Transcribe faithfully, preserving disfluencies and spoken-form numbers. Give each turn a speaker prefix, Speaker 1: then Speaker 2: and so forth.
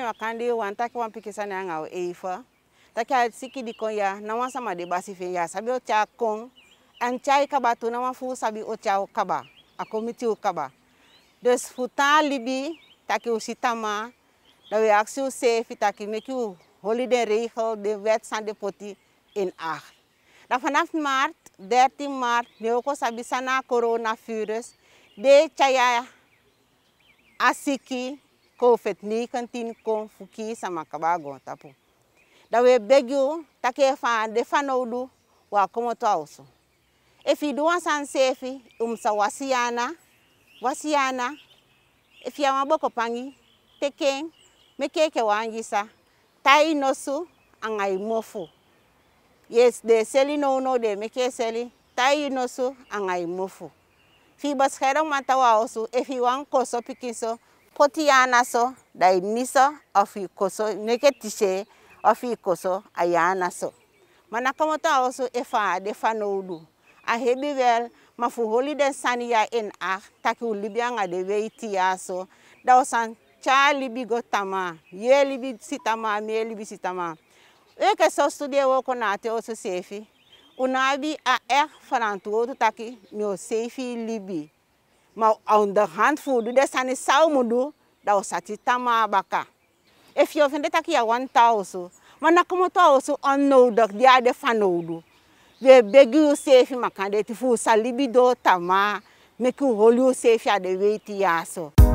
Speaker 1: makandi wan taki wan pikisa na ngau Eva. Taki a siki di kon ya na wan sama de basi fin ya sabi o tia kon en chai kaba tu na wan fu sabi o tia o kaba. A komiti o kaba. Dus futa libi taki o sitama dat we actie o sefi taki make u holiday regel de wet san de poti in acht. Dan vanaf maart, dertien maart, ne ook sabi sana coronavirus, de chaya asiki COVID negentien kon fuki sama kabago tapu. Da we beg you take fan de fanodu wa komoto auso. If you do want san sefi umsa wasiana, wasiana, if you want boko pangi, teken, mekeke wangisa, tai nosu angai mofu. Yes, de seli no no de meke seli, tai nosu angai mofu. Fi bascherong matawa osu, if you want koso pikiso, potiana so, dai niso, of you koso, neke tishe, of you koso, ayana so. Manakamota osu efa de fanodu. A hebi wel, ma fu holiday sania in ach, taki u libianga de weiti aso, da osan cha libi go tama, ye libi sitama, me libi sitama. Eke so studie woko nate osu sefi, unabi a er farantu otu taki, mio sefi libi. Ma on de hand food, de sani saumudu, da osati tama baka. If you vind taki ya one thousand, ma nakamoto osu onnodig, dia de fanodu. We beg you safe makande ti fu salibi do tama, make you hold you safe ya de weiti yaso.